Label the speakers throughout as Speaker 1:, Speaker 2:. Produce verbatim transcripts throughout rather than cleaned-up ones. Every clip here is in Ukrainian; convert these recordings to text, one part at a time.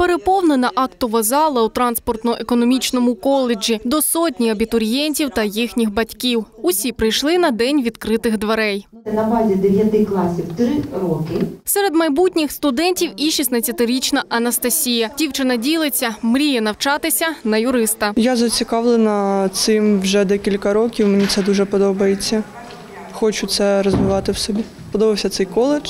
Speaker 1: Переповнена актова зала у транспортно-економічному коледжі. До сотні абітурієнтів та їхніх батьків. Усі прийшли на день відкритих дверей.
Speaker 2: На базі дев'яти класів три роки.
Speaker 1: Серед майбутніх студентів і шістнадцятирічна Анастасія. Дівчина ділиться, мріє навчатися на юриста.
Speaker 3: Я зацікавлена цим вже декілька років, мені це дуже подобається. Хочу це розвивати в собі. Подобався цей коледж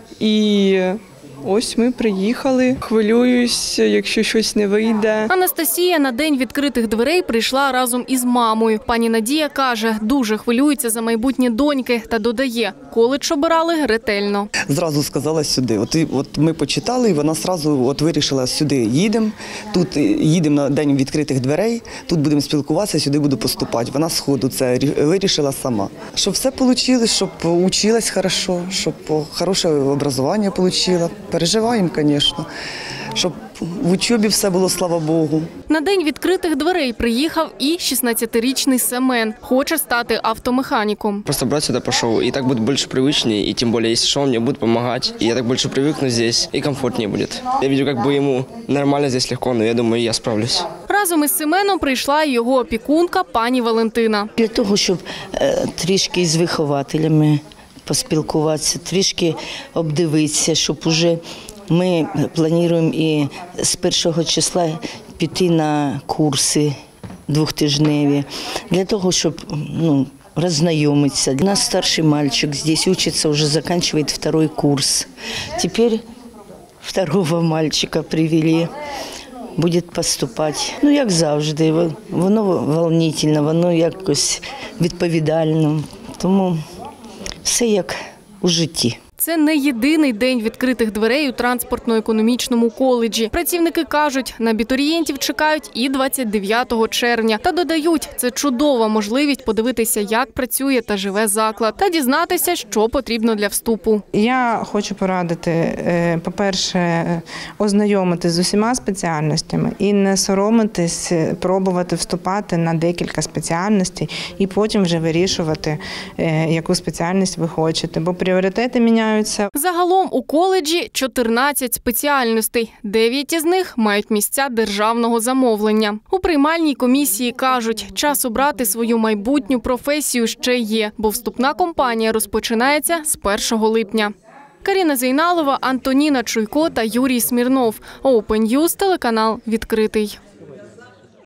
Speaker 3: і ось ми приїхали. Хвилююсь, якщо щось не вийде.
Speaker 1: Анастасія на день відкритих дверей прийшла разом із мамою. Пані Надія каже, дуже хвилюється за майбутнє доньки та додає, коледж обирали ретельно.
Speaker 4: Зразу сказала сюди. От, от ми почитали, і вона зразу от вирішила, сюди їдемо. Тут їдемо на день відкритих дверей, тут будемо спілкуватися, сюди буду поступати. Вона з ходу це вирішила сама. Щоб все вийшло, щоб училась хорошо, щоб хороше образування отримала. Переживаємо, звісно, щоб в учобі все було, слава Богу.
Speaker 1: На день відкритих дверей приїхав і шістнадцятирічний Семен. Хоче стати автомеханіком.
Speaker 5: Просто брат сюда пошел, и так будет больше привычнее, и тем более, если что, он мне будет помогать, и я так больше привыкну здесь, и комфортнее будет. Я видел, как бы ему нормально здесь легко, но я думаю, я справлюсь.
Speaker 1: Разом із Семеном прийшла і його опікунка пані Валентина.
Speaker 6: Для того, щоб е, трішки з вихователями поспілкуватися, трішки обдивитися, щоб уже ми плануємо і з першого числа піти на курси двохтижневі, для того, щоб ну, роззнайомитися. У нас старший мальчик здесь учится, уже заканчивает второй курс. Теперь второго мальчика привели, будет поступать. Ну, як завжди, воно волнительно, воно якось відповідально, тому все як у житті.
Speaker 1: Це не єдиний день відкритих дверей у транспортно-економічному коледжі. Працівники кажуть, на абітурієнтів чекають і двадцять дев'ятого червня. Та додають, це чудова можливість подивитися, як працює та живе заклад, та дізнатися, що потрібно для вступу.
Speaker 7: Я хочу порадити, по-перше, ознайомитись з усіма спеціальностями і не соромитись, пробувати вступати на декілька спеціальностей і потім вже вирішувати, яку спеціальність ви хочете, бо пріоритети міняються.
Speaker 1: Загалом у коледжі чотирнадцять спеціальностей. дев'ять із них мають місця державного замовлення. У приймальній комісії кажуть, час обрати свою майбутню професію ще є, бо вступна кампанія розпочинається з першого липня. Каріна Зейналова, Антоніна Чуйко та Юрій Смірнов. Open News, телеканал «Відкритий».